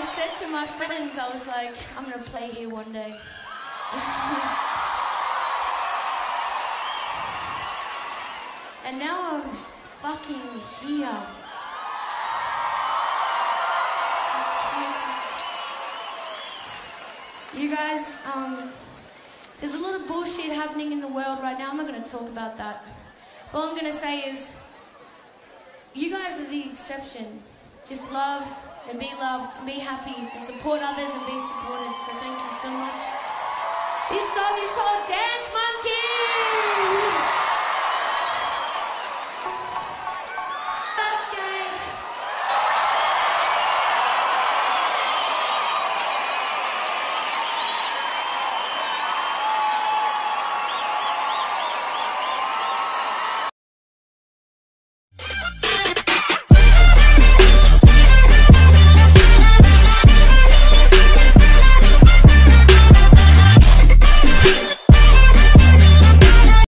said to my friends, I was like, I'm gonna play here one day. And now I'm fucking here. You guys, there's a lot of bullshit happening in the world right now. I'm not going to talk about that. But all I'm going to say is, you guys are the exception. Just love and be loved, and be happy, and support others and be supported. So thank you so much. This song is called Dance Monkey.